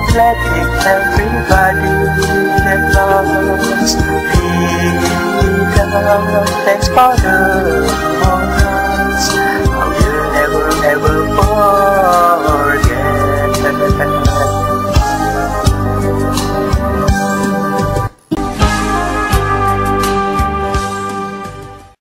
letting everybody get lost. Freedom, thanks for the